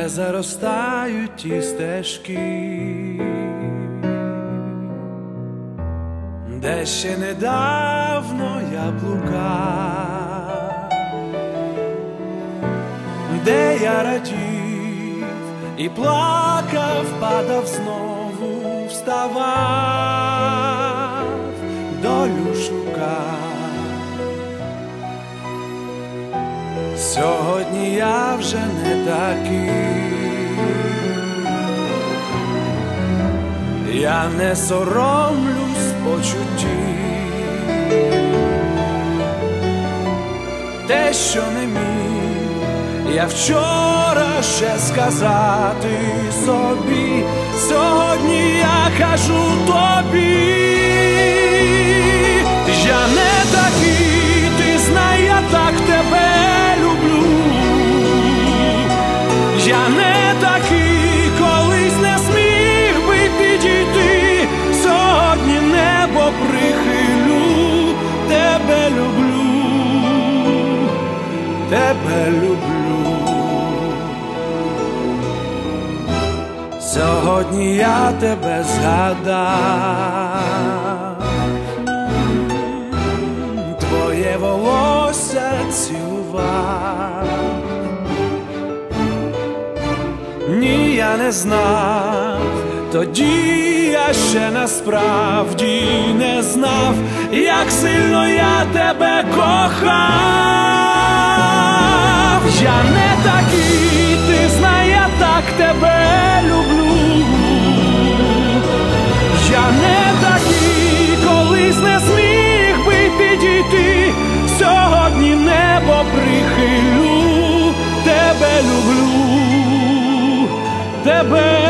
де заростають ті стежки, де ще недавно я блукав, де я радів і плакав, падав, знову вставав, долю шукав. Сьогодні я вже не такий, я не соромлюсь почуттів, те, що не міг я вчора ще сказати собі, сьогодні я кажу тобі, я не такий, ти знай, я так тебе люблю, я не такий, колись не зміг би підійти, сьогодні небо прихилю, тебе люблю, тебе люблю. Сьогодні я тебе згадав, твоє волосся цілував. Ні, я не знав, тоді я ще насправді не знав, як сильно я тебе кохав. Я не такий, ти знай, я так тебе люблю, я не такий, колись не зміг би підійти, сьогодні небо прихилю, тебе люблю, тебе